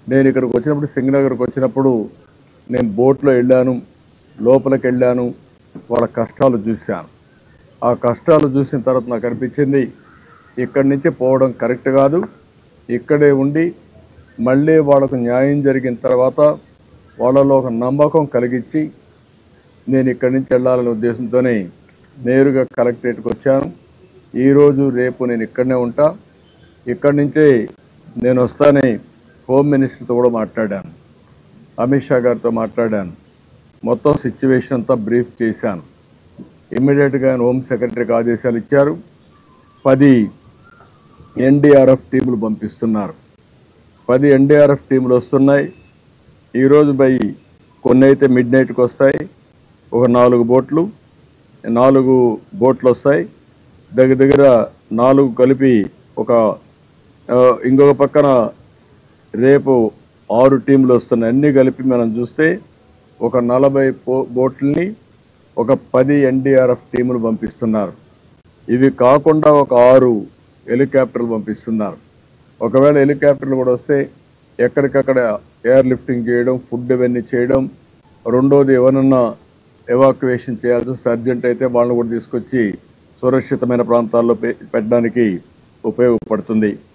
నేను ఇక్కడికి వచ్చినప్పుడు సింగనగర్కి వచ్చినప్పుడు నేను బోట్లో వెళ్ళాను, లోపలికి వెళ్ళాను, వాళ్ళ కష్టాలు చూశాను. ఆ కష్టాలు చూసిన తర్వాత నాకు అనిపించింది ఇక్కడి నుంచి పోవడం కరెక్ట్ కాదు. ఇక్కడే ఉండి మళ్ళీ వాళ్ళకు న్యాయం జరిగిన తర్వాత వాళ్ళలో ఒక నమ్మకం కలిగించి నేను ఇక్కడి నుంచి వెళ్ళాలనే ఉద్దేశంతోనే నేరుగా కలెక్టరేట్కి వచ్చాను. ఈరోజు రేపు నేను ఇక్కడనే ఉంటా. ఇక్కడి నుంచే నేను వస్తానే హోమ్ మినిస్టర్తో కూడా మాట్లాడాను, అమిత్ షా గారితో మాట్లాడాను. మొత్తం సిచ్యువేషన్ అంతా బ్రీఫ్ చేశాను. ఇమ్మీడియట్గా హోమ్ సెక్రటరీకి ఆదేశాలు ఇచ్చారు. 10 ఎన్డీఆర్ఎఫ్ టీములు పంపిస్తున్నారు. 10 ఎన్డీఆర్ఎఫ్ టీములు వస్తున్నాయి. ఈరోజు కొన్ని అయితే మిడ్ నైట్కి వస్తాయి. ఒక 4 బోట్లు వస్తాయి. దగ్గర 4 కలిపి ఇంకొక పక్కన రేపు 6 టీంలు వస్తున్నాయి. అన్నీ కలిపి మనం చూస్తే ఒక 40 బోట్లని, ఒక 10 ఎన్డీఆర్ఎఫ్ టీములు పంపిస్తున్నారు. ఇవి కాకుండా ఒక 6 హెలికాప్టర్లు పంపిస్తున్నారు. ఒకవేళ హెలికాప్టర్లు కూడా వస్తే ఎక్కడికక్కడ ఎయిర్ లిఫ్టింగ్ చేయడం, ఫుడ్ ఇవన్నీ చేయడం. రెండోది ఎవరన్నా ఎవాక్యువేషన్ చేయాల్సి వస్తే అర్జెంట్ అయితే వాళ్ళని కూడా తీసుకొచ్చి సురక్షితమైన ప్రాంతాల్లో పెట్టడానికి ఉపయోగపడుతుంది.